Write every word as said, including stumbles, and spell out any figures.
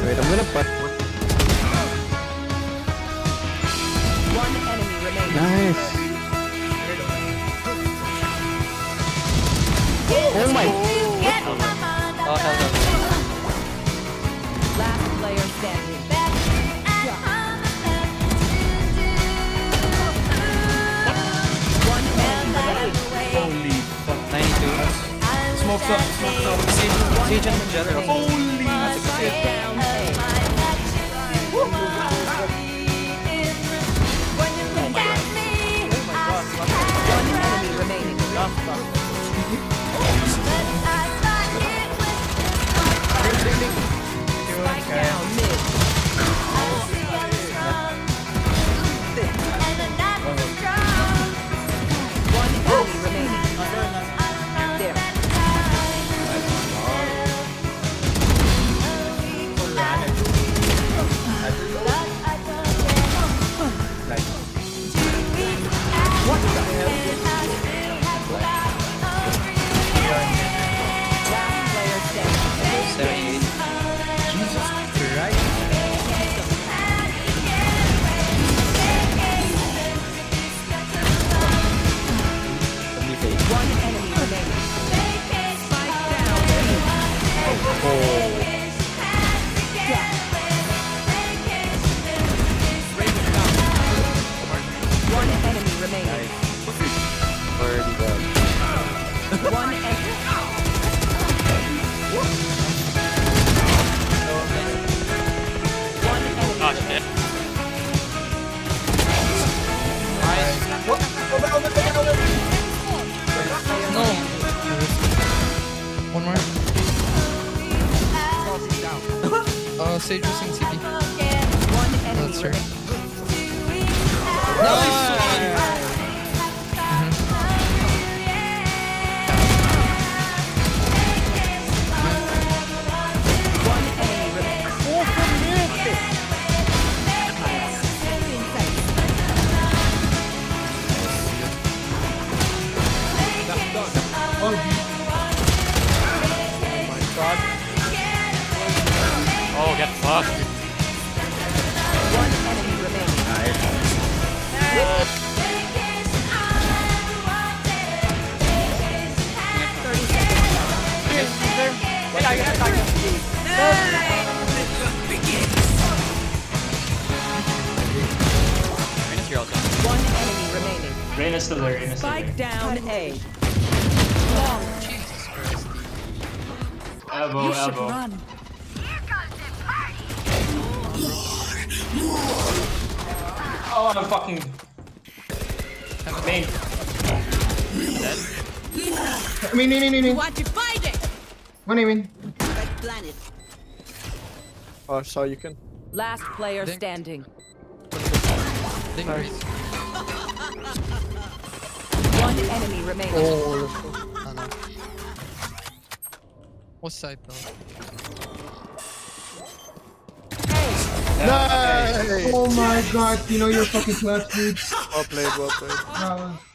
Wait, I'm gonna put. One enemy remaining. Nice. Oh my. Oh, hell no. Last player standing. One enemy remaining. Holy fuck. ninety-two. Smokes up, smokes up. Siege, siege and general. Holy. Spike down A. One enemy remaining. Spike down mid. One enemy remaining. There. What the hell? Last player standing. seventy-eight. Jesus Christ. One enemy remaining. Spike down B. One enemy remaining. Already done. One enemy. One enemy Oh shit. No. One more. Uh, Sage was in C T. One enemy That's her. remaining. One enemy remaining. Oh, my god. Oh, get fucked. One enemy remaining. thirty Minus here also. seconds. One enemy remaining. Reyna's still there, Reyna's still Spike down A. Jesus Christ. there. Elbow, elbow. Oh, I'm fucking. Main. Dead. Main, main, main, main, main. What you find it? One main, main. Planet. Oh, so you can. Last player Think. standing. Think great. One enemy remaining. Oh. Oh no. What side though? Nice. Oh my god, you know you're fucking clutch, dude. Well played, well played. That was